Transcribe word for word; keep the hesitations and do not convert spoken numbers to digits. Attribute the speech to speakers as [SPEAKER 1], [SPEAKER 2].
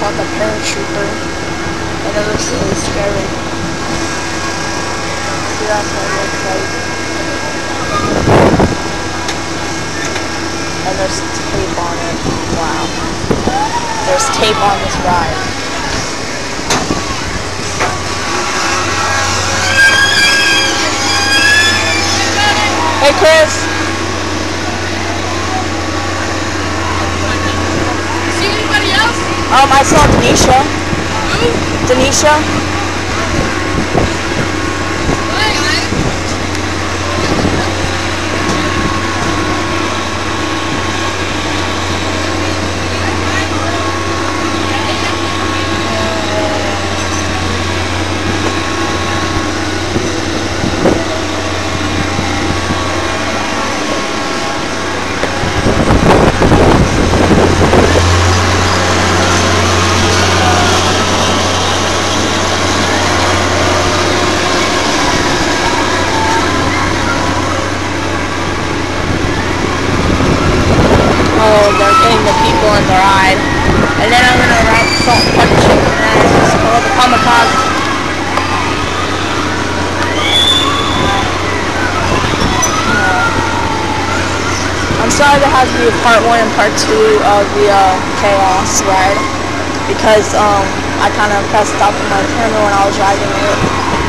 [SPEAKER 1] called the Paratrooper, and it looks really scary. See, that's what it looks like. And there's tape on it. Wow. There's tape on this ride. Hey, Chris.
[SPEAKER 2] See anybody else?
[SPEAKER 1] Um, I saw Denisha.
[SPEAKER 2] Who?
[SPEAKER 1] Denisha. They're getting the people in the ride, and then I'm gonna ride Salt and Pepper Chicken, and then it's just called the Kamikaze. I'm sorry there has to be a part one and part two of the uh, Chaos ride, because um, I kind of pressed stop in my camera when I was riding it.